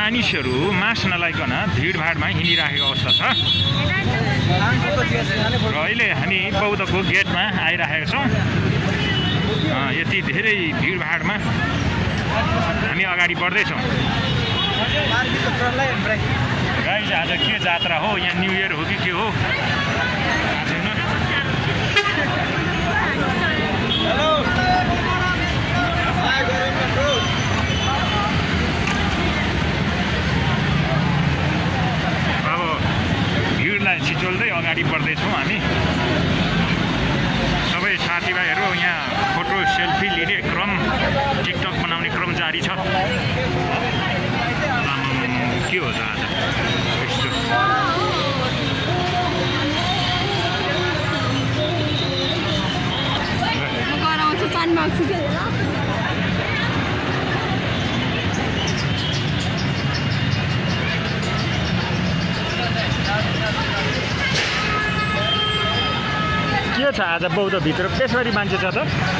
मानिसहरू मास्क नलाइकन भिडभाडमा हिँडिरहेको अवस्था छ र अहिले हामी बौद्धको गेटमा आइरहेका छौँ। यति धेरै भिडभाडमा हामी अगाडि बढ्दैछौँ। गाइस आज के जात्रा हो? यहाँ न्यू इयर हो कि के हो? अब भिडलाई छिचोल्दै अगाडि बढ्दैछौँ हामी। सबै साथीभाइहरू यहाँ फोटो सेल्फी लिने क्रम, टिकटक बनाउने क्रम जारी छ। के हो त आज यस्तो? के छ आज बौद्धभित्र त्यसरी मान्छे छ त?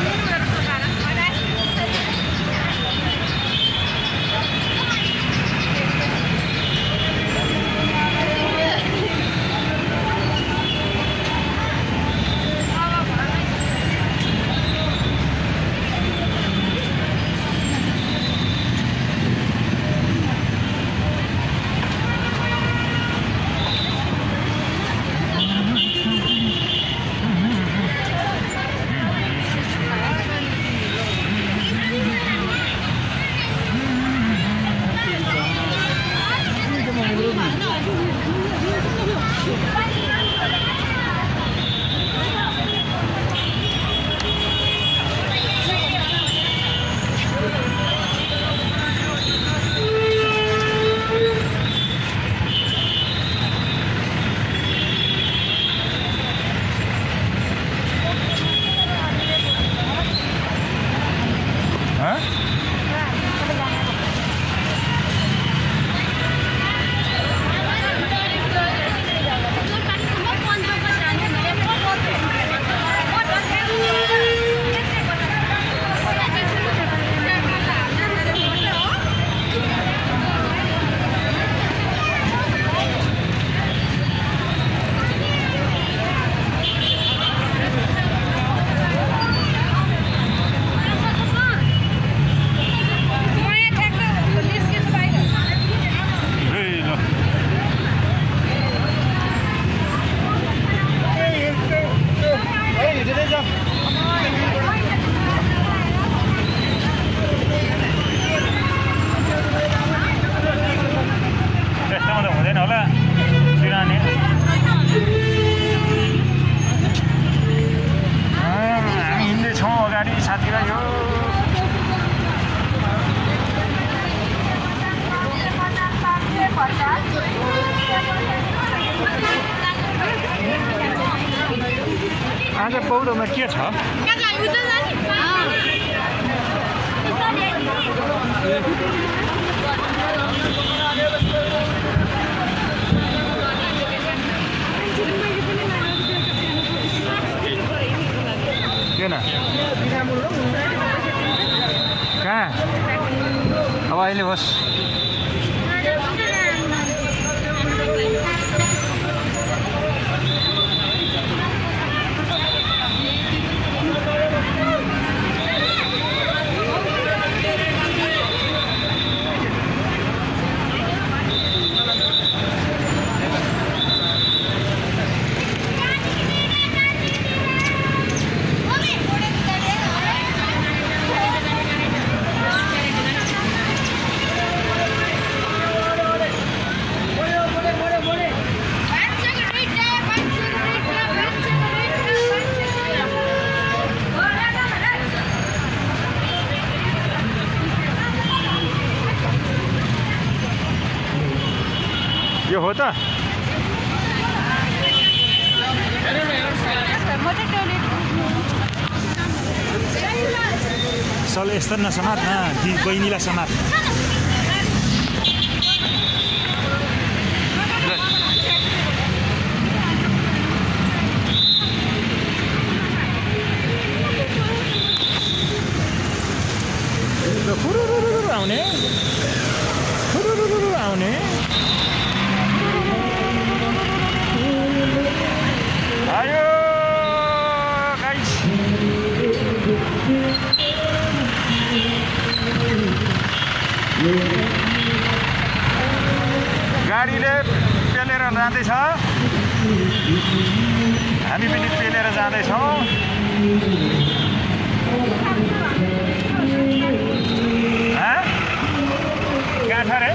आज बौद्धमा के छ? किन? कहाँ? अब अहिले होस्। यो हो त? सल यस्तो नसमात न, बहिनीलाई समात। आउने गाडीले पेलेर जाँदैछ हामी पनि पेलेर जाँदैछौँ कहाँ छ रे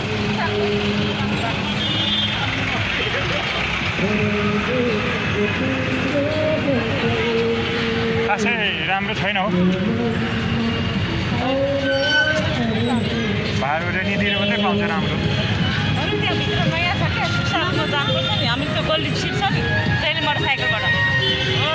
खासै राम्रो छैन हो भाडा रेनीतिर मात्रै पाउँछ राम्रो त्यहाँभित्र नयाँ छ क्या साथमा जानुपर्छ नि हामी त्यो गल्ली सिट छ नि त्यसले मोटरसाइकलबाट हो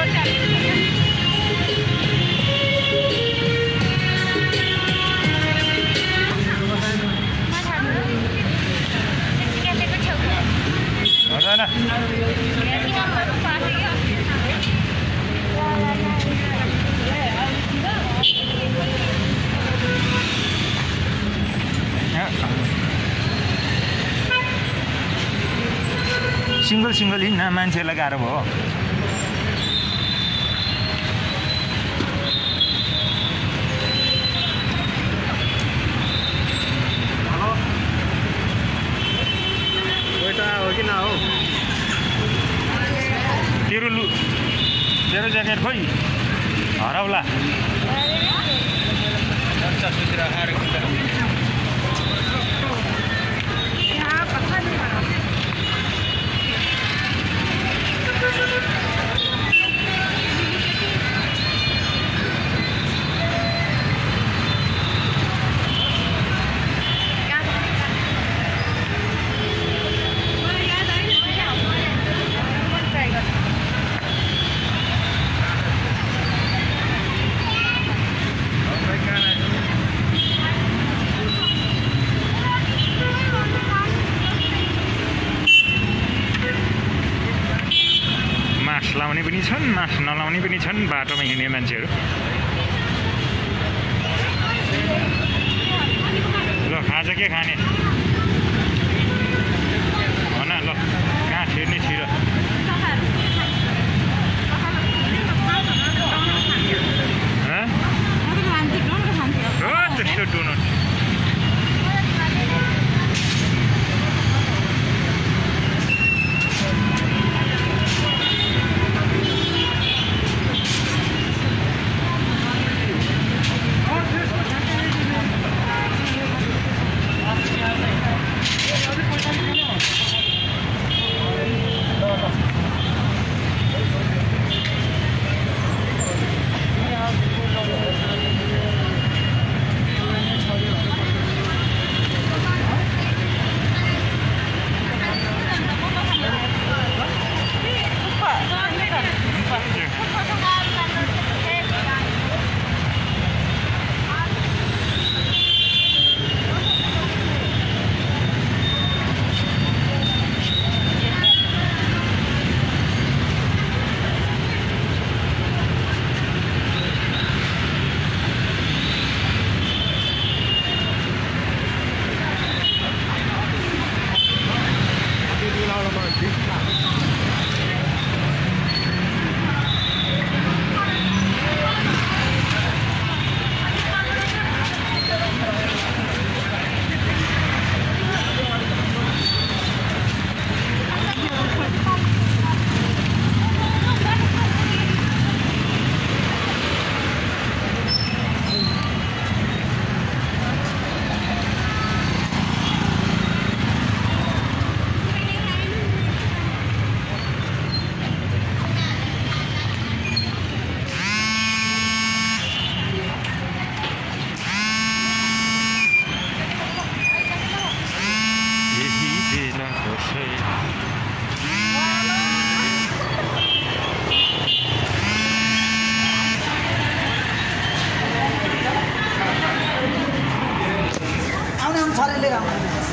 सिंगल हिँड्न मान्छेलाई गाह्रो भयो हो कि ना हो तेरो ज्याकेट खोइ हराउला लाउने पनि छन् मास्क नलाउने पनि छन् बाटोमा हिँड्ने मान्छेहरू ल खाजा के खाने भन ल कहाँ छिर्ने छिर त्यस्तो डोनट आउने छरेले